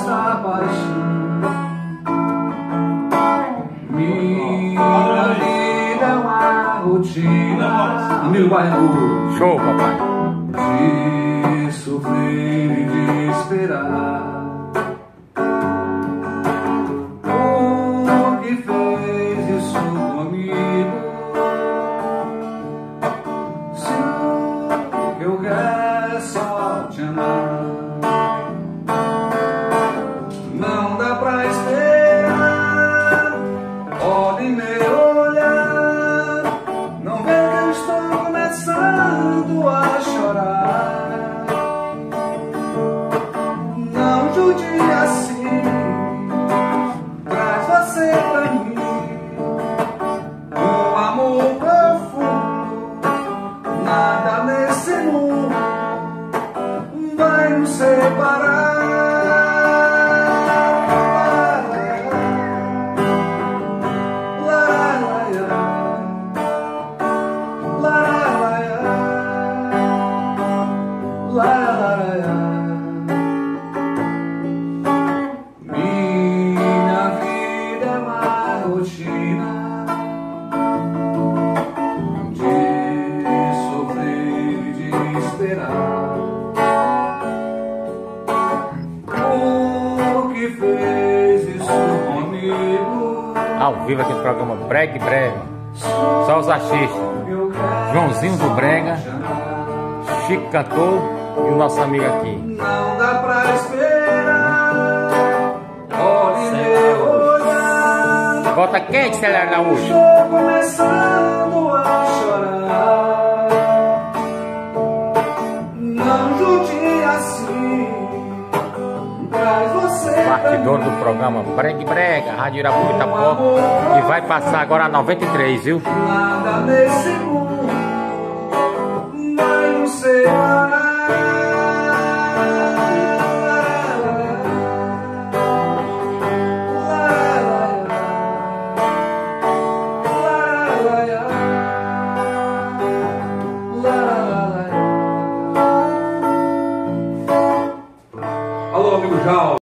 esta paixão. Minha vida é uma rotina. Amigo Barreiro. Show, papai. De sofrer e de esperar. O que fez isso comigo? Se o que eu quero é só te amar. Não dá pra esperar. Pode me olhar. Não vê que eu estou começando a chorar. Não jude assim. Traz você pra mim um amor profundo. Nada nesse mundo vai nos separar. Minha vida é uma rotina de sofrer e de esperar. O que fez isso comigo? Ao vivo aqui no programa Brega e Brega. Só os artistas. Joãozinho do Brega, Chico Cantor e o nosso amigo aqui. Não dá pra esperar. Pode me olhar. Bota quente, Celera Araújo. Estou começando a chorar. Não jude assim. Traz você Partidor do programa Brega e Brega, Rádio Irapuca Itapuã, que vai passar agora a 93, viu? nada nesse mundo vai nos separar.